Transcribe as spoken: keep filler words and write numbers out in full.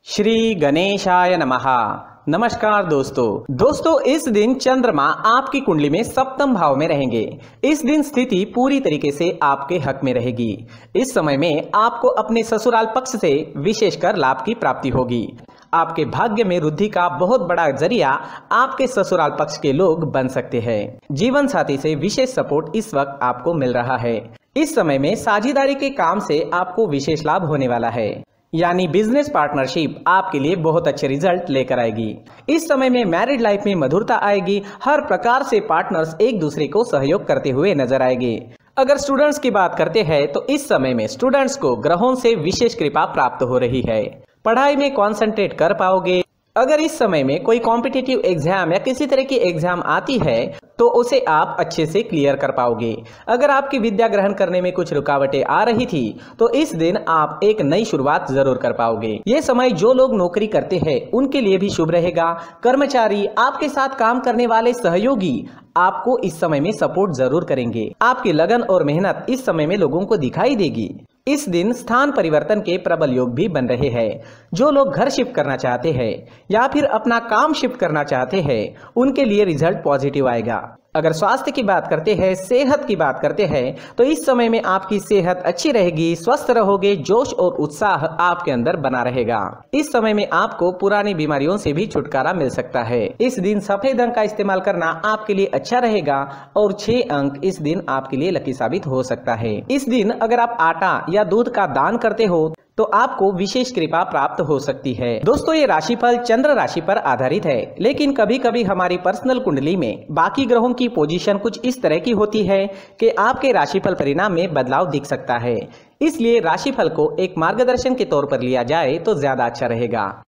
श्री गणेशाय नमः। नमस्कार दोस्तों दोस्तों इस दिन चंद्रमा आपकी कुंडली में सप्तम भाव में रहेंगे। इस दिन स्थिति पूरी तरीके से आपके हक में रहेगी। इस समय में आपको अपने ससुराल पक्ष से विशेषकर लाभ की प्राप्ति होगी। आपके भाग्य में वृद्धि का बहुत बड़ा जरिया आपके ससुराल पक्ष के लोग बन सकते हैं। जीवन साथी से विशेष सपोर्ट इस वक्त आपको मिल रहा है। इस समय में साझेदारी के काम से आपको विशेष लाभ होने वाला है, यानी बिजनेस पार्टनरशिप आपके लिए बहुत अच्छे रिजल्ट लेकर आएगी। इस समय में मैरिड लाइफ में मधुरता आएगी। हर प्रकार से पार्टनर्स एक दूसरे को सहयोग करते हुए नजर आएंगे। अगर स्टूडेंट्स की बात करते हैं तो इस समय में स्टूडेंट्स को ग्रहों से विशेष कृपा प्राप्त हो रही है। पढ़ाई में कॉन्सेंट्रेट कर पाओगे। अगर इस समय में कोई कॉम्पिटिटिव एग्जाम या किसी तरह की एग्जाम आती है तो उसे आप अच्छे से क्लियर कर पाओगे। अगर आपकी विद्या ग्रहण करने में कुछ रुकावटें आ रही थी तो इस दिन आप एक नई शुरुआत जरूर कर पाओगे। ये समय जो लोग नौकरी करते हैं उनके लिए भी शुभ रहेगा। कर्मचारी, आपके साथ काम करने वाले सहयोगी आपको इस समय में सपोर्ट जरूर करेंगे। आपकी लगन और मेहनत इस समय में लोगों को दिखाई देगी। इस दिन स्थान परिवर्तन के प्रबल योग भी बन रहे हैं। जो लोग घर शिफ्ट करना चाहते हैं या फिर अपना काम शिफ्ट करना चाहते हैं उनके लिए रिजल्ट पॉजिटिव आएगा। अगर स्वास्थ्य की बात करते हैं, सेहत की बात करते हैं तो इस समय में आपकी सेहत अच्छी रहेगी, स्वस्थ रहोगे, जोश और उत्साह आपके अंदर बना रहेगा। इस समय में आपको पुरानी बीमारियों से भी छुटकारा मिल सकता है। इस दिन सफेद रंग का इस्तेमाल करना आपके लिए अच्छा रहेगा और छह अंक इस दिन आपके लिए लकी साबित हो सकता है। इस दिन अगर आप आटा या दूध का दान करते हो तो आपको विशेष कृपा प्राप्त हो सकती है। दोस्तों ये राशिफल चंद्र राशि पर आधारित है, लेकिन कभी कभी हमारी पर्सनल कुंडली में बाकी ग्रहों की पोजीशन कुछ इस तरह की होती है कि आपके राशिफल परिणाम में बदलाव दिख सकता है। इसलिए राशिफल को एक मार्गदर्शन के तौर पर लिया जाए तो ज्यादा अच्छा रहेगा।